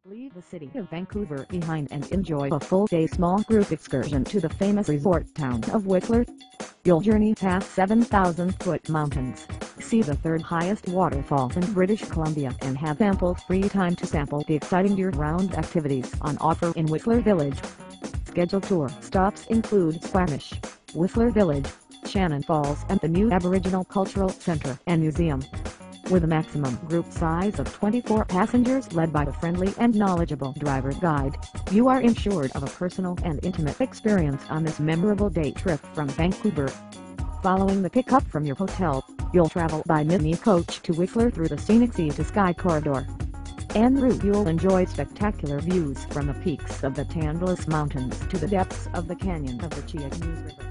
Leave the city of Vancouver behind and enjoy a full-day small group excursion to the famous resort town of Whistler. You'll journey past 7,000-foot mountains, see the third highest waterfall in British Columbia and have ample free time to sample the exciting year-round activities on offer in Whistler Village. Scheduled tour stops include Squamish, Whistler Village, Shannon Falls and the new Aboriginal Cultural Centre and Museum. With a maximum group size of 24 passengers led by a friendly and knowledgeable driver guide, you are ensured of a personal and intimate experience on this memorable day trip from Vancouver. Following the pickup from your hotel, you'll travel by mini coach to Whistler through the scenic Sea to Sky Corridor. En route you'll enjoy spectacular views from the peaks of the Tantalus Mountains to the depths of the canyon of the Chiatenuz River.